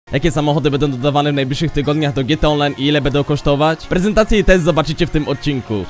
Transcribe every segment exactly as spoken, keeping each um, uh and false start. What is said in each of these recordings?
Jakie samochody będą dodawane w najbliższych tygodniach do G T A Online i ile będą kosztować? Prezentację i test zobaczycie w tym odcinku.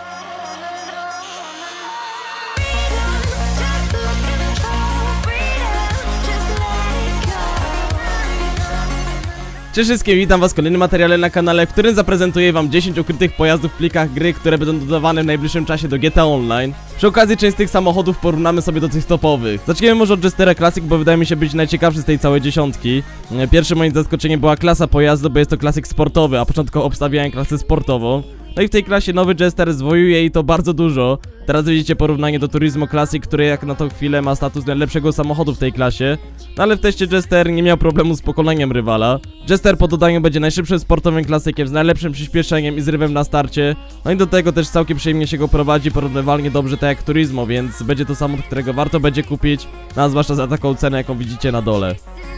Cześć wszystkim, witam was w kolejnym materiale na kanale, w którym zaprezentuję wam dziesięć ukrytych pojazdów w plikach gry, które będą dodawane w najbliższym czasie do G T A Online. Przy okazji część z tych samochodów porównamy sobie do tych topowych. Zaczniemy może od Jestera Classic, bo wydaje mi się być najciekawszy z tej całej dziesiątki. Pierwszym moim zaskoczeniem była klasa pojazdu, bo jest to klasyk sportowy, a początkowo obstawiałem klasę sportową. No i w tej klasie nowy Jester zwojuje i to bardzo dużo. Teraz widzicie porównanie do Turismo Classic, który jak na tą chwilę ma status najlepszego samochodu w tej klasie. No ale w teście Jester nie miał problemu z pokonaniem rywala. Jester po dodaniu będzie najszybszym sportowym klasykiem z najlepszym przyspieszeniem i zrywem na starcie. No i do tego też całkiem przyjemnie się go prowadzi, porównywalnie dobrze tak jak Turismo, więc będzie to samochód, którego warto będzie kupić, no a zwłaszcza za taką cenę, jaką widzicie na dole.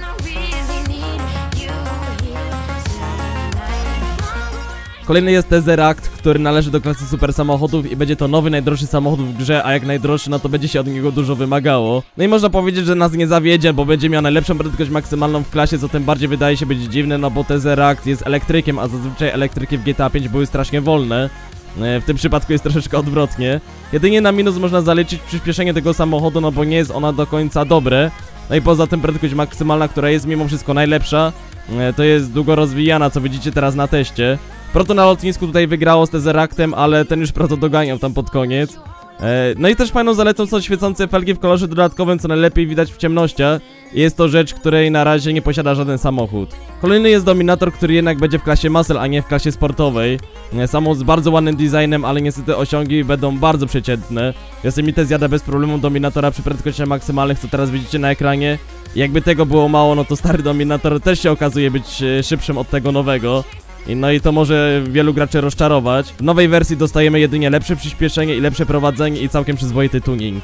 Kolejny jest Tesseract, który należy do klasy super samochodów i będzie to nowy, najdroższy samochód w grze, a jak najdroższy, no to będzie się od niego dużo wymagało. No i można powiedzieć, że nas nie zawiedzie, bo będzie miał najlepszą prędkość maksymalną w klasie, co tym bardziej wydaje się być dziwne, no bo Tesseract jest elektrykiem, a zazwyczaj elektryki w G T A pięć były strasznie wolne. W tym przypadku jest troszeczkę odwrotnie. Jedynie na minus można zaliczyć przyspieszenie tego samochodu, no bo nie jest ona do końca dobre. No i poza tym prędkość maksymalna, która jest mimo wszystko najlepsza, to jest długo rozwijana, co widzicie teraz na teście. Proto na lotnisku tutaj wygrało z Tesseractem, ale ten już Proto doganiał tam pod koniec. No i też fajną zaletą są świecące felgi w kolorze dodatkowym, co najlepiej widać w ciemnościach. I jest to rzecz, której na razie nie posiada żaden samochód. Kolejny jest Dominator, który jednak będzie w klasie Muscle, a nie w klasie sportowej. Samochód z bardzo ładnym designem, ale niestety osiągi będą bardzo przeciętne. Yosemite zjada bez problemu Dominatora przy prędkościach maksymalnych, co teraz widzicie na ekranie. I jakby tego było mało, no to stary Dominator też się okazuje być szybszym od tego nowego. No i to może wielu graczy rozczarować. W nowej wersji dostajemy jedynie lepsze przyspieszenie i lepsze prowadzenie i całkiem przyzwoity tuning.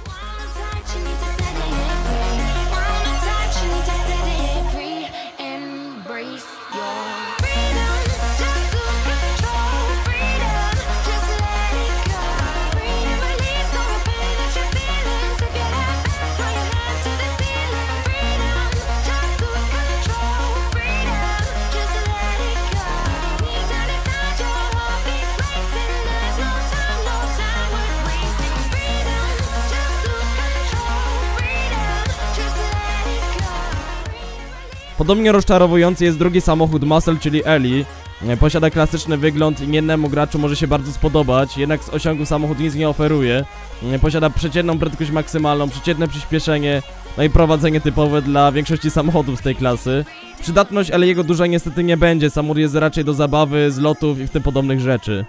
Podobnie rozczarowujący jest drugi samochód Muscle, czyli Ellie. Posiada klasyczny wygląd i niejednemu graczu może się bardzo spodobać, jednak z osiągu samochód nic nie oferuje. Posiada przeciętną prędkość maksymalną, przeciętne przyspieszenie, no i prowadzenie typowe dla większości samochodów z tej klasy. Przydatność Elliego duża niestety nie będzie, samochód jest raczej do zabawy, zlotów i w tym podobnych rzeczy.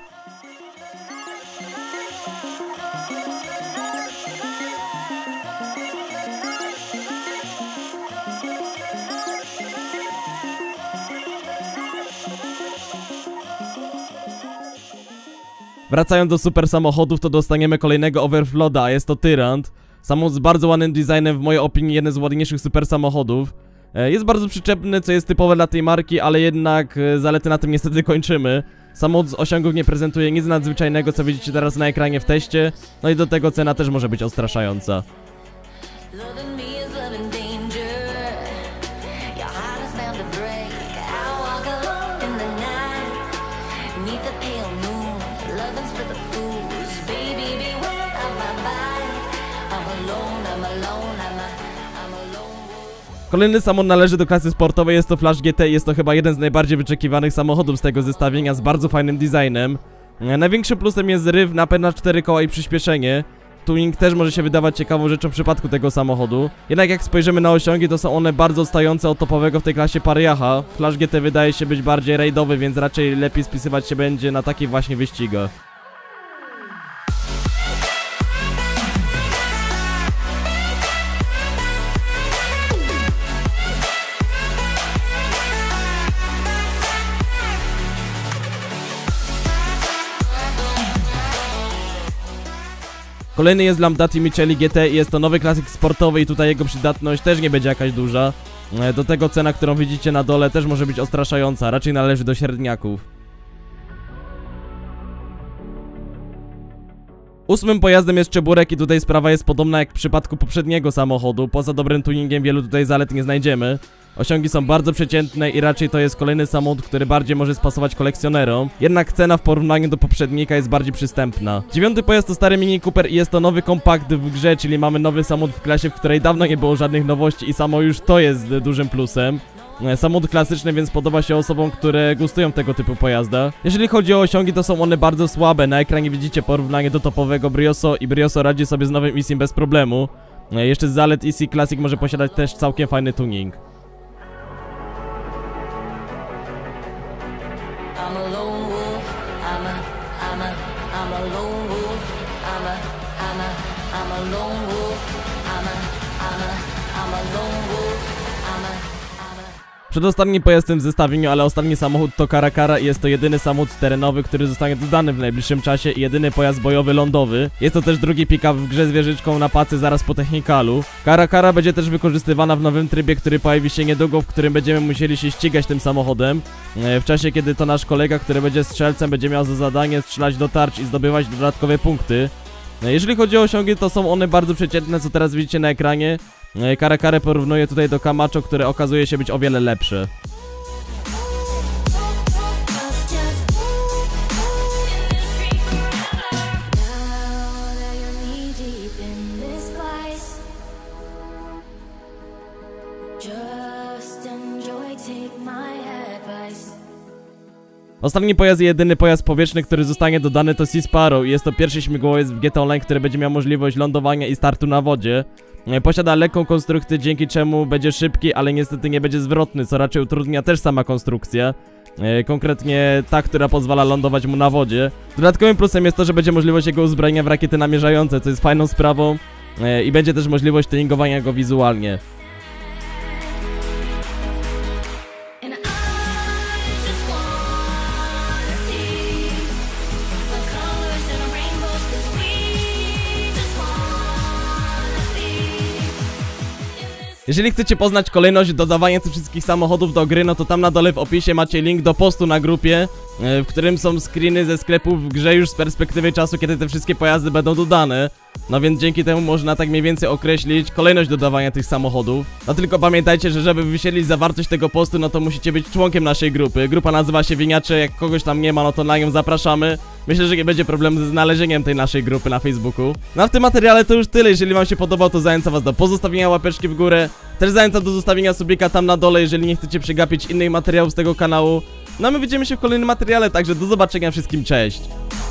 Wracając do super samochodów, to dostaniemy kolejnego Overfloda, a jest to Tyrant. Samochód z bardzo ładnym designem, w mojej opinii jeden z ładniejszych super samochodów. Jest bardzo przyczepny, co jest typowe dla tej marki, ale jednak zalety na tym niestety kończymy. Samochód z osiągów nie prezentuje nic nadzwyczajnego, co widzicie teraz na ekranie w teście. No i do tego cena też może być odstraszająca. Kolejny samochód należy do klasy sportowej, jest to Flash G T i jest to chyba jeden z najbardziej wyczekiwanych samochodów z tego zestawienia z bardzo fajnym designem. Największym plusem jest zryw, napęd na cztery koła i przyspieszenie. Tuning też może się wydawać ciekawą rzeczą w przypadku tego samochodu. Jednak jak spojrzymy na osiągi, to są one bardzo odstające od topowego w tej klasie Pariaha. Flash G T wydaje się być bardziej rajdowy, więc raczej lepiej spisywać się będzie na takich właśnie wyścigach. Kolejny jest Lambrati Michelli G T i jest to nowy klasyk sportowy i tutaj jego przydatność też nie będzie jakaś duża. Do tego cena, którą widzicie na dole, też może być odstraszająca, raczej należy do średniaków. Ósmym pojazdem jest Czeburek i tutaj sprawa jest podobna jak w przypadku poprzedniego samochodu. Poza dobrym tuningiem wielu tutaj zalet nie znajdziemy. Osiągi są bardzo przeciętne i raczej to jest kolejny samochód, który bardziej może spasować kolekcjonerom. Jednak cena w porównaniu do poprzednika jest bardziej przystępna. Dziewiąty pojazd to stary Mini Cooper i jest to nowy kompakt w grze, czyli mamy nowy samochód w klasie, w której dawno nie było żadnych nowości i samo już to jest dużym plusem. Samochód klasyczny, więc podoba się osobom, które gustują tego typu pojazda. Jeżeli chodzi o osiągi, to są one bardzo słabe. Na ekranie widzicie porównanie do topowego Brioso i Brioso radzi sobie z nowym Isim bez problemu. Jeszcze z zalet E C Classic może posiadać też całkiem fajny tuning. I'm a lone wolf, I'm a, I'm a, I'm a lone wolf, I'm a, I'm a, I'm a lone wolf, I'm a, I'm a, I'm a lone wolf, I'm a, I'm a. Przedostatni pojazd w tym zestawieniu, ale ostatni samochód to Caracara i jest to jedyny samochód terenowy, który zostanie dodany w najbliższym czasie i jedyny pojazd bojowy lądowy. Jest to też drugi pick-up w grze z wieżyczką na pacy zaraz po technikalu. Caracara będzie też wykorzystywana w nowym trybie, który pojawi się niedługo, w którym będziemy musieli się ścigać tym samochodem. W czasie, kiedy to nasz kolega, który będzie strzelcem, będzie miał za zadanie strzelać do tarcz i zdobywać dodatkowe punkty. Jeżeli chodzi o osiągi, to są one bardzo przeciętne, co teraz widzicie na ekranie. Caracarę porównuję tutaj do Camacho, które okazuje się być o wiele lepsze. Ostatni pojazd i jedyny pojazd powietrzny, który zostanie dodany, to Sea Sparrow i jest to pierwszy śmigłowiec w G T A Online, który będzie miał możliwość lądowania i startu na wodzie. Posiada lekką konstrukcję, dzięki czemu będzie szybki, ale niestety nie będzie zwrotny, co raczej utrudnia też sama konstrukcja. Konkretnie ta, która pozwala lądować mu na wodzie. Dodatkowym plusem jest to, że będzie możliwość jego uzbrojenia w rakiety namierzające, co jest fajną sprawą. I będzie też możliwość tuningowania go wizualnie. Jeżeli chcecie poznać kolejność dodawania tych wszystkich samochodów do gry, no to tam na dole w opisie macie link do postu na grupie, w którym są screeny ze sklepów w grze już z perspektywy czasu, kiedy te wszystkie pojazdy będą dodane. No więc dzięki temu można tak mniej więcej określić kolejność dodawania tych samochodów. No tylko pamiętajcie, że żeby wyświetlić zawartość tego postu, no to musicie być członkiem naszej grupy. Grupa nazywa się Winiacze, jak kogoś tam nie ma, no to na nią zapraszamy. Myślę, że nie będzie problemu ze znalezieniem tej naszej grupy na Facebooku. No a w tym materiale to już tyle. Jeżeli wam się podobał, to zachęcam was do pozostawienia łapeczki w górę. Też zachęcam do zostawienia subika tam na dole, jeżeli nie chcecie przegapić innych materiałów z tego kanału. No a my widzimy się w kolejnym materiale, także do zobaczenia wszystkim, cześć!